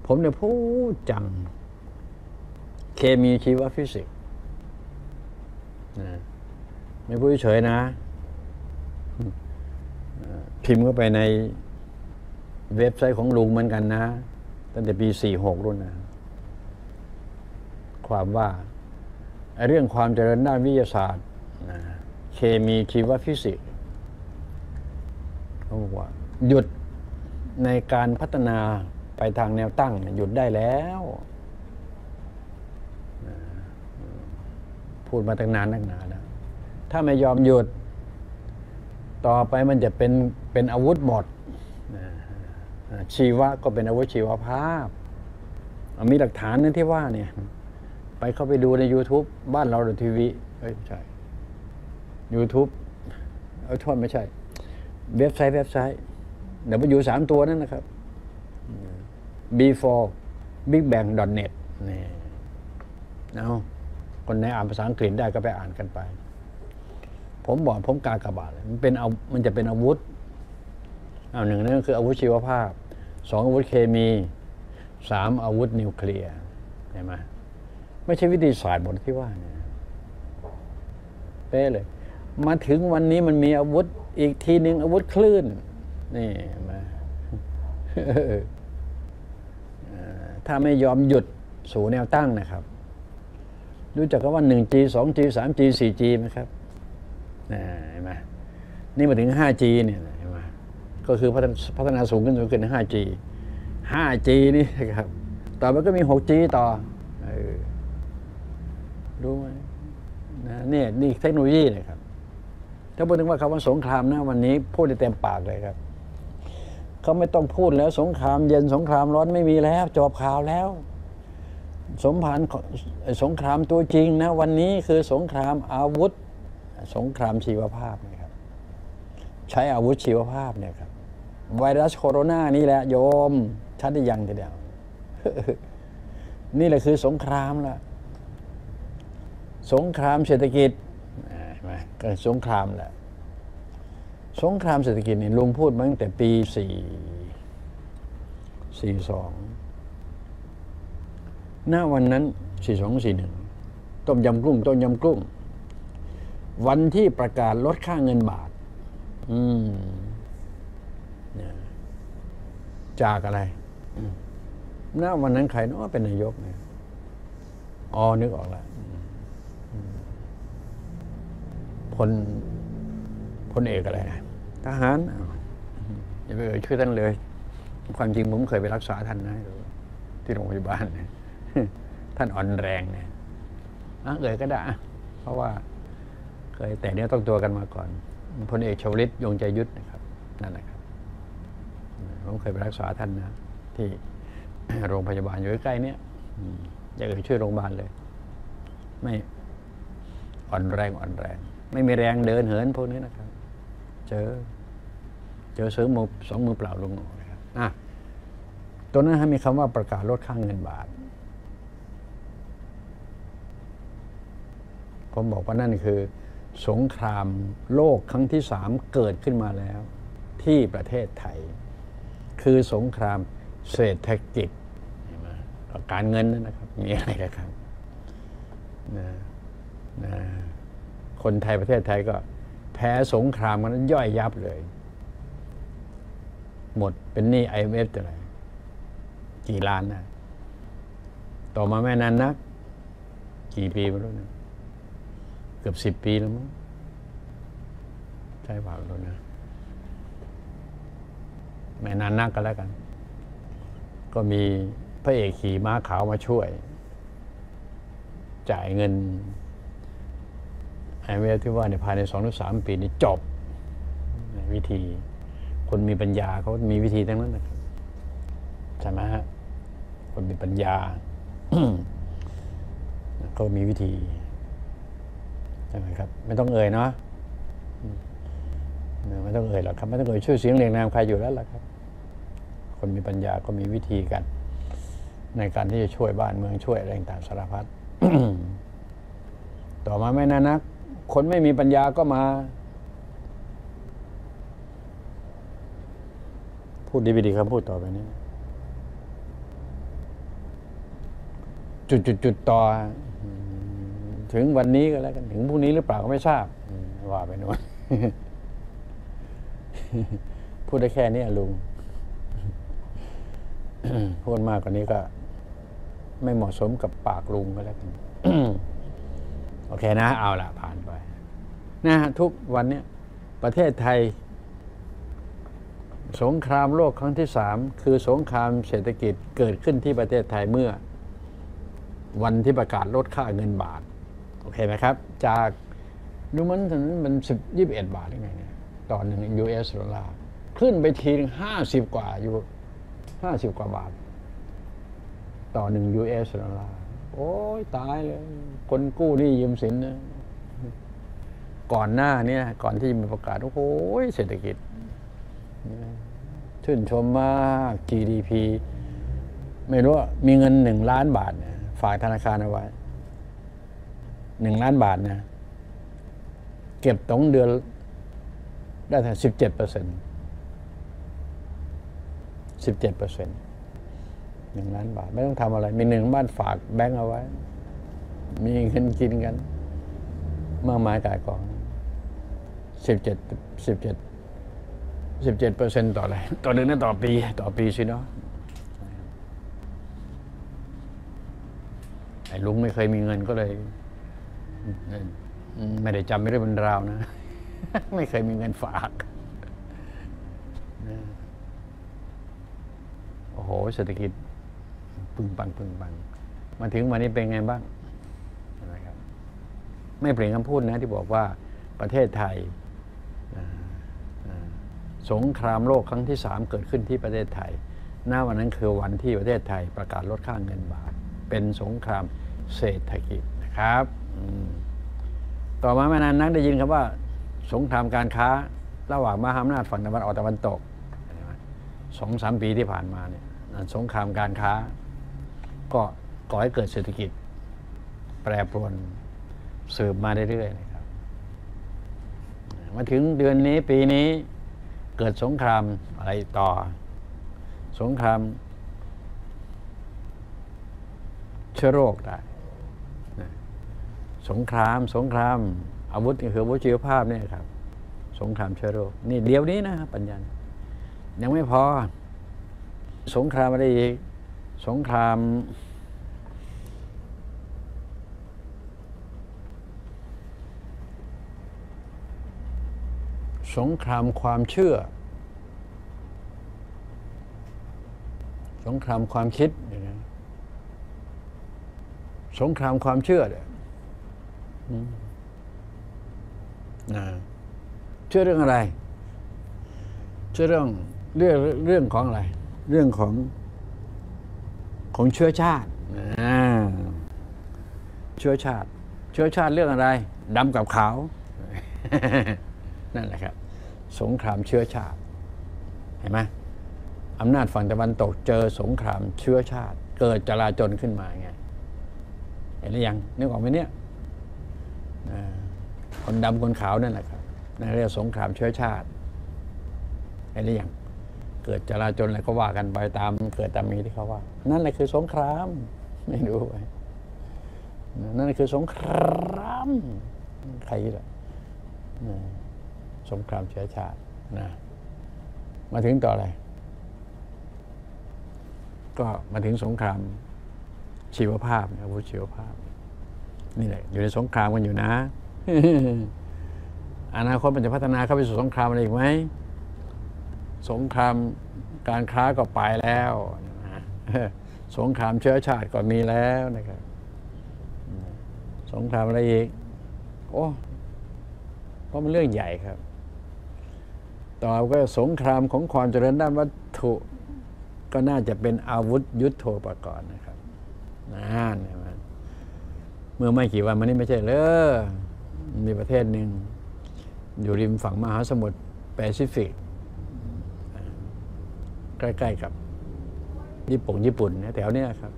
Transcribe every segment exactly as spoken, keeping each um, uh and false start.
ผมเนี่ยพูดจังเคมีชีวฟิสิกส์นะไม่พูดเฉยนะพิมพ์เข้าไปในเว็บไซต์ของลุงเหมือนกันนะตั้งแต่ปีสี่หกรุ่นนะความว่าเรื่องความเจริญด้านวิทยาศาสตร์นะเคมีชีวฟิสิกส์เขาบอกว่าหยุดในการพัฒนาไปทางแนวตั้งหยุดได้แล้วพูดมาตั้งนานนักหนาแล้วถ้าไม่ยอมหยุดต่อไปมันจะเป็นเป็นอาวุธหมดชีวะก็เป็นอาวุธชีวภาพมีหลักฐานนั่นที่ว่าเนี่ยไปเข้าไปดูใน YouTube บ้านเราหรือทีวีเอ้ยใช่ YouTube เอ้ยโทษไม่ใช่เว็บไซต์เว็บไซต์เดี๋ยวมันอยู่สามตัวนั่นนะครับ before big bang dot net นี่เอาคนไหนอ่านภาษาอังกฤษได้ก็ไปอ่านกันไปผมบอกผมกากบาทมันเป็นเอามันจะเป็นอาวุธเอาหนึ่งนั่นก็คืออาวุธชีวภาพสองอาวุธเคมีสามอาวุธนิวเคลียร์เห็นไหมไม่ใช่วิทยาศาสตร์หมดที่ว่าเนี่ยเป๊ะเลยมาถึงวันนี้มันมีอาวุธอีกทีหนึ่งอาวุธคลื่นนี่มาถ้าไม่ยอมหยุดสู่แนวตั้งนะครับรู้จักกันว่า หนึ่งจี สองจี สามจี สี่จี ไหมครับเห็นไหมนี่มาถึง ห้าจี เนี่ยเห็นไหมก็คือพัฒนาสูงขึ้นสูงขึ้น ห้าจี ห้าจี นี่ครับต่อไปก็มี หกจี ต่อรู้ไหมนะนี่นี่เทคโนโลยีนะครับถ้าพูดถึงว่าคำว่าสงครามนะวันนี้พูดได้เต็มปากเลยครับเขาไม่ต้องพูดแล้วสงครามเย็นสงครามร้อนไม่มีแล้วจบข่าวแล้วสมพันธ์สงครามตัวจริงนะวันนี้คือสงครามอาวุธสงครามชีวภาพนะครับใช้อาวุธชีวภาพเนี่ยครับไวรัสโคโรนานี่แหละโยมชัดได้ยังทีเดียว นี่แหละคือสงครามละสงครามเศรษฐกิจใช่ไหมก็สงครามแหละสงครามเศรษฐกิจนี่ลุงพูดมาตั้งแต่ปีสี่สี่สองหน้าวันนั้นสี่สองสี่หนึ่งต้มยำกุ้งต้มยำกุ้งวันที่ประกาศลดค่าเงินบาทอืมจากอะไรหน้าวันนั้นใครเนาะเป็นนายกเนี่ยอ๋อนึกออกแล้วพลพลเอกอะไรทหารอย่าไปเอ่ยชื่อท่านเลยความจริงผมเคยไปรักษาท่านนะที่โรงพยาบาลเนี่ยท่านอ่อนแรงเนี่ยเอ่ยก็ได้เพราะว่าเคยแต่เนี้ยต้องตัวกันมาก่อนพลเอกชวลิตยงใจยุทธนะครับนั่นแหละครับผมเคยไปรักษาท่านนะที่โรงพยาบาลอยู่ใกล้ๆเนี้ยอย่าเอ่ยชื่อโรงพยาบาลเลยไม่อ่อนแรงอ่อนแรงไม่มีแรงเดินเหินพวกนี้นะครับเจอเจอเสริมมือสองมือเปล่าลงหน่อยครับอ่ะตัวนั้นมีคำว่าประกาศลดค่าเงินบาทผมบอกว่านั่นคือสงครามโลกครั้งที่สามเกิดขึ้นมาแล้วที่ประเทศไทยคือสงครามเศรษฐกิจการเงินนั่นนะครับมีอะไรกันครับนะนะคนไทยประเทศไทยก็แพ้สงครามมันย่อยยับเลยหมดเป็นหนี้ ไอ เอ็ม เอฟ เท่าไหร่กี่ล้านนะต่อมาไม่นานนักกี่ปีไม่รู้นะเกือบสิบปีแล้วมั้งใช่เปล่ารู้นะไม่นานนักก็แล้วกันก็มีพระเอกขี่ม้าขาวมาช่วยจ่ายเงินไอ เอ็ม เอฟ ที่ว่าในภายในสองถึงสามปีนี้จบวิธีคนมีปัญญาเขามีวิธีทั้งนั้นนะครับใช่ไหมฮะคนมีปัญญา ก็มีวิธีใช่ไหมครับไม่ต้องเอ่ยเนาะไม่ต้องเอ่ยหรอกครับไม่ต้องเอ่ยชื่อเสียงเรียงนามใครอยู่แล้วล่ะครับคนมีปัญญาก็มีวิธีกันในการที่จะช่วยบ้านเมืองช่วยอะไรต่างๆสารพัด ต่อมาไม่นานนักคนไม่มีปัญญาก็มาพูดดีๆครับพูดต่อไปนี้จุดๆๆต่อถึงวันนี้ก็แล้วกันถึงพรุ่งนี้หรือเปล่าก็ไม่ทราบว่าไปโน่น พูดได้แค่นี้ลุง พูดมากกว่านี้ก็ไม่เหมาะสมกับปากลุงก็แล้วกัน โอเคนะเอาละผ่านไปนะฮะทุกวันนี้ประเทศไทยสงครามโลกครั้งที่สามคือสงครามเศรษฐกิจเกิดขึ้นที่ประเทศไทยเมื่อวันที่ประกาศลดค่าเงินบาทโอเคไหมครับจากดูมันถึงมันสิบยี่สิบเอ็ดบาทยังไงเนี่ยต่อหนึ่ง ยู เอส ดอลลาร์ขึ้นไปทีนึงห้าสิบกว่าอยู่ห้าสิบกว่าบาทต่อหนึ่ง ยู เอส ดอลลาร์โอ้ยตายเลยคนกู้หนี้ยืมสินนะก่อนหน้านี้ก่อนที่จะมีประกาศโอ้โหเศรษฐกิจชื่นชมมาก จี ดี พี ไม่รู้มีเงินหนึ่งล้านบาทเนี่ยฝากธนาคารเอาไว้หนึ่งล้านบาทนะเก็บต่อเดือนได้ถึงสิบเจ็ดเปอร์เซ็นต์สิบเจ็ดเปอร์เซ็นต์หนึ่งล้านบาทไม่ต้องทำอะไรมีหนึ่งบ้านฝากแบงก์เอาไว้มีเงินกินกันมากมายกายกองสิบเจ็ดสิบเจ็ดสิบเจ็ดเปอร์เซ็นต์ต่ออะไรต่อเดือนนั่นต่อปีต่อปีสิเนาะไอ้ลุงไม่เคยมีเงินก็เลยไม่ได้จำไม่ได้บรรราวนะ ไม่เคยมีเงินฝากโอ้โหเศรษฐกิจปึงปังปึงปังมาถึงวันนี้เป็นไงบ้างนะครับไม่เปลี่ยนคำพูดนะที่บอกว่าประเทศไทยสงครามโลกครั้งที่สามเกิดขึ้นที่ประเทศไทยหน้าวันนั้นคือวันที่ประเทศไทยประกาศลดค่าเงินบาทเป็นสงครามเศรษฐกิจนะครับต่อมาไม่นานนักได้ยินคำว่าสงครามการค้าระหว่างมหาอำนาจฝั่งตะวันออกตะวันตกสองสามปีที่ผ่านมาเนี่ยสงครามการค้าก็ก่อให้เกิดเศรษฐกิจแปรปรวนสืบมาเรื่อยๆนะครับมาถึงเดือนนี้ปีนี้เกิดสงครามอะไรต่อสงครามเชื้อโรคได้สงครามสงครามอาวุธคืออาวุธชีวภาพเนี่ยครับสงครามเชื้อโรคนี่เดี๋ยวนี้นะปัญญายังไม่พอสงครามอะไรอีกสงครามสงครามความเชื่อสงครามความคิดอย่างนี้สงครามความเชื่อเนี่ยนะเชื่อเรื่องอะไรเชื่อเรื่องเรื่องเรื่องของอะไรเรื่องของของเชื้อชาติเชื้อชาติเชื้อชาติเรื่องอะไรดำกับขาว นั่นแหละครับสงครามเชื้อชาติเห็นไหมอำนาจฝั่งตะวันตกเจอสงครามเชื้อชาติเกิดจลาจลขึ้นมาไงเห็นหรือยังนึกออกไหมเนี่ยคนดำคนขาวนั่นแหละครับนั่นเรียกสงครามเชื้อชาติเห็นหรือยังเกิดจลาจลอะไรก็ว่ากันไปตามเกิดตามมีที่เขาว่านั่นแหละคือสงครามไม่รู้ไว้นั่นคือสงครามใครล่ะสงครามเชื้อชาตินะมาถึงต่ออะไรก็มาถึงสงครามชีวภาพอาวุธชีวภาพนี่แหละอยู่ในสงครามกันอยู่นะ อนาคตมันจะพัฒนาเข้าไปสู่สงครามอะไรอีกไหมสงครามการค้าก็ไปแล้วสงครามเชื้อชาติก็มีแล้วนะครับสงครามอะไรอีกโอ้เพราะมันเรื่องใหญ่ครับต่อก็สงครามของความเจริญด้านวัตถุก็น่าจะเป็นอาวุธยุทโธปกรณ์นะครับนั่นใช่ไหมเมื่อไม่กี่วันมานี้ไม่ใช่เลยมีประเทศหนึ่งอยู่ริมฝั่งมหาสมุทรแปซิฟิกใกล้ๆกับญี่ปุ่นญี่ปุ่นแถวเนี้ยครับ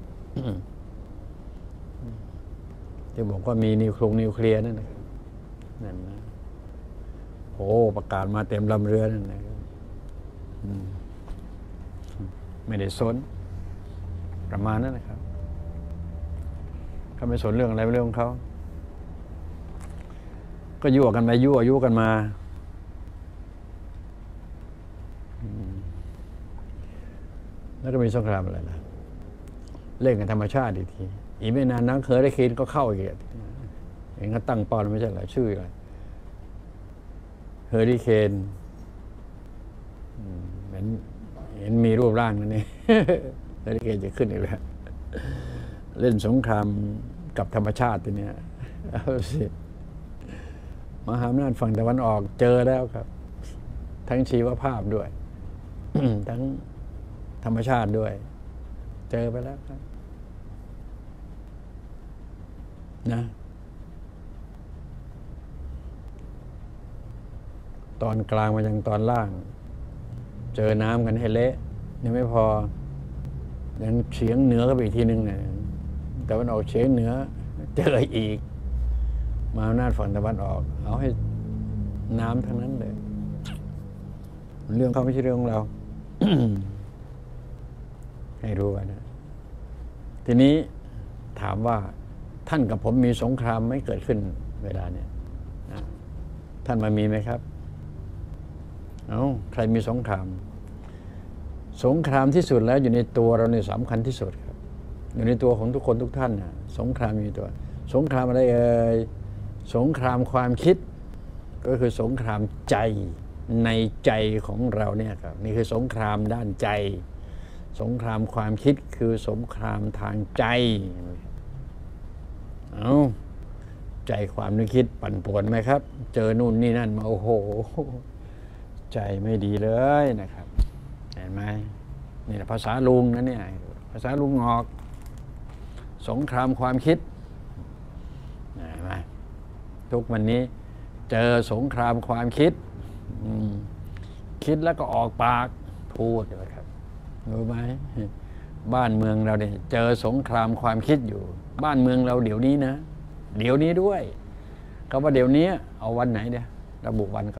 จะบอกว่ามีนิวเคลียร์นิวเคลียร์นั่นนะครับนั่นนะโอ้ประกาศมาเต็มลำเรือนั่นนะครับไม่ได้สนประมาณนั้นนะครับเขาไม่สนเรื่องอะไรเรื่องของเขาก็ยั่วกันไปยั่วยุกันมาแล้วก็มีสงครามอะไรล่ะเล่นกับธรรมชาติอีกทีอีกไม่นานนักเคยได้คินก็เข้าอีกเองก็ตั้งเป้าไม่ใช่เหรอชื่ออะไรเฮอริเคนเหมือนเห็นมีรูปร่างนั่นเองเฮอริเคนจะขึ้นอีกแล้วเล่นสงครามกับธรรมชาติทีเนี้ยเอาสิมหาอำนาจฝั่งตะวันออกเจอแล้วครับทั้งชีวภาพด้วย ทั้งธรรมชาติด้วย เจอไปแล้วครับนะตอนกลางมายังตอนล่าง เจอน้ำกันให้เละยังไม่พอยังเฉียงเหนือก็ไปอีกทีนึงเนี่ยตะวันออกเฉียงเหนือเจออีกมาอำนาจฝั่งตะวันออกเอาให้น้ำทั้งนั้นเลยเรื่องเขาไม่ใช่เรื่องของเรา ให้รู้ไว้นะทีนี้ถามว่าท่านกับผมมีสงครามไม่เกิดขึ้นเวลาเนี่ยท่านมามีไหมครับเอา้าใครมีสงครามสงครามที่สุดแล้วอยู่ในตัวเราเนี่ยสำคัญที่สุดครับอยู่ในตัวของทุกคนทุกท่านนะสงครามอยู่ในตัวสงครามอะไรเอ่ยสงครามความคิดก็คือสงครามใจในใจของเราเนี่ยครับนี่คือสงครามด้านใจสงครามความคิดคือสงครามทางใจเอาใจความนึกคิดปั่นป่วนไหมครับเจอนู่นนี่นั่นมาโอ้โหใจไม่ดีเลยนะครับเห็นไหมนี่แหละภาษาลุงนะเนี่ยภาษาลุงงอกสงครามความคิดเห็นไหมทุกวันนี้เจอสงครามความคิดคิดแล้วก็ออกปากพูดนะครับรู้ไหมบ้านเมืองเราเนี่ยเจอสงครามความคิดอยู่บ้านเมืองเราเดี๋ยวนี้นะเดี๋ยวนี้ด้วยคำว่าเดี๋ยวนี้เอาวันไหนเนี่ยระบุวัน